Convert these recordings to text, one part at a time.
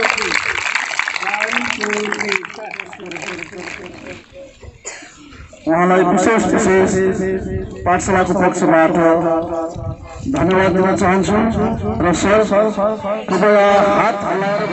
उहाँलाई विशेष पाठशालाको पक्षबाट धन्यवाद दिन चाहन्छु र सर कृपया हात हल्लाएर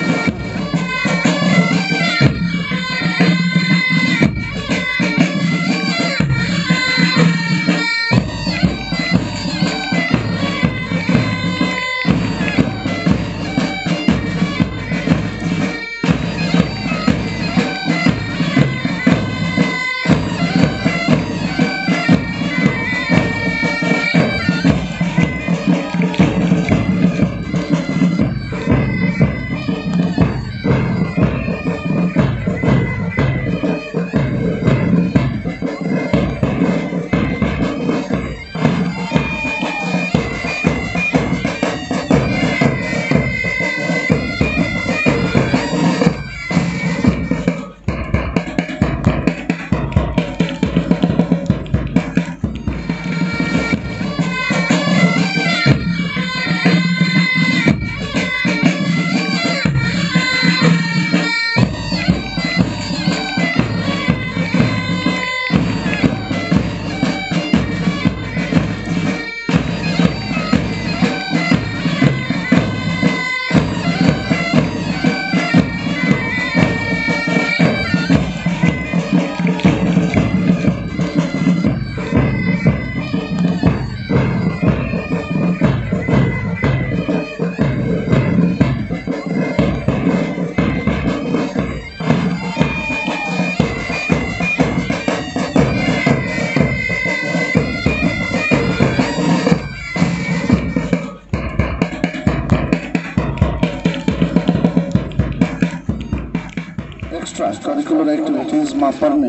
एक्स्ट्रा एक्टिभिटिजमा पर्ने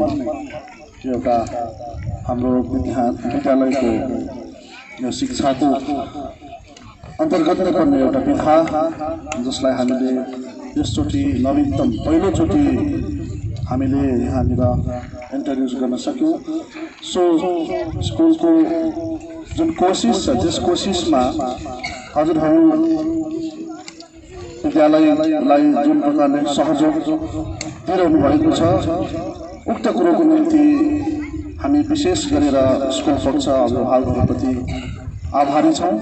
एउटा हाम्रो विद्यालयको यो शिक्षाको अन्तर्गत नै पर्ने एउटा विधा जसलाई हामीले यसचोटि नवीनतम पहिलोचोटि हामीले यहाँनिर इन्ट्रोड्युस गर्न सक्यौँ। सो स्कुलको जुन कोसिस छ त्यस कोसिसमा हजुरहरू विद्यालयलाई जुन प्रकारले सहयोग दिइरहनु भएको छ उक्त कुरोको निम्ति हामी विशेष गरेर स्कुल पक्ष अभिभावकहरूप्रति आभारी छौँ।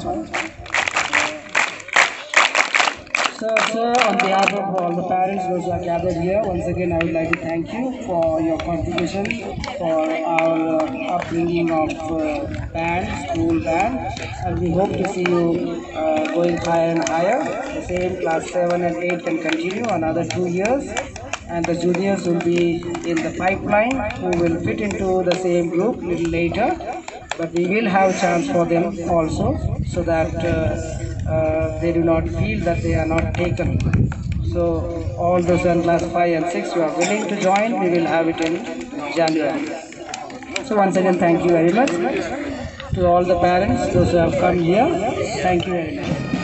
So, on behalf of all the parents those who are gathered here, once again I would like to thank you for your contribution for our upbringing of band, school band, and we hope to see you going higher and higher. The same class 7 and 8 can continue another 2 years, and the juniors will be in the pipeline who will fit into the same group a little later, but we will have a chance for them also so that they do not feel that they are not taken. So all those in class 5 and 6 who are willing to join, we will have it in January. So once again, thank you very much to all the parents, those who have come here. Thank you very much.